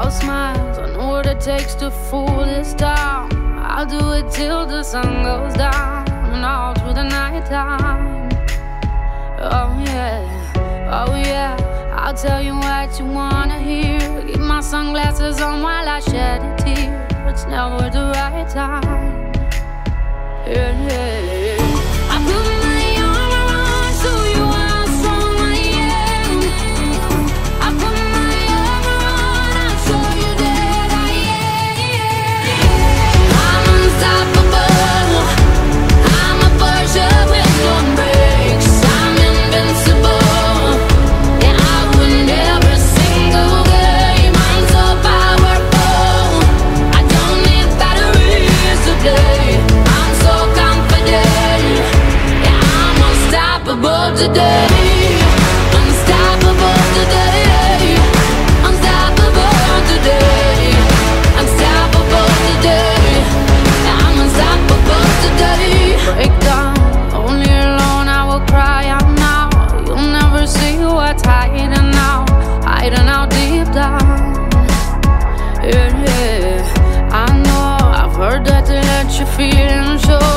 your smiles. I know what it takes to fool this town. I'll do it till the sun goes down and all through the night time. Oh yeah, oh yeah, I'll tell you what you wanna hear. Keep my sunglasses on while I shed a tear. It's never the right time. Yeah, yeah, yeah. I put my arm around so you how strong I am. I put my arm around, I'll show you that I am. I'm unstoppable. I'm a Porsche with no brakes. I'm invincible. Yeah, I win every single game. I'm so powerful. I don't need batteries today. I'm so confident. Yeah, I'm unstoppable today. Unstoppable today. Unstoppable today. Unstoppable today. Yeah, I'm unstoppable today. Break down, only alone I will cry out now. You'll never see what's hiding out, hiding out deep down. Yeah, yeah, I know, I've heard that they let you feel and show.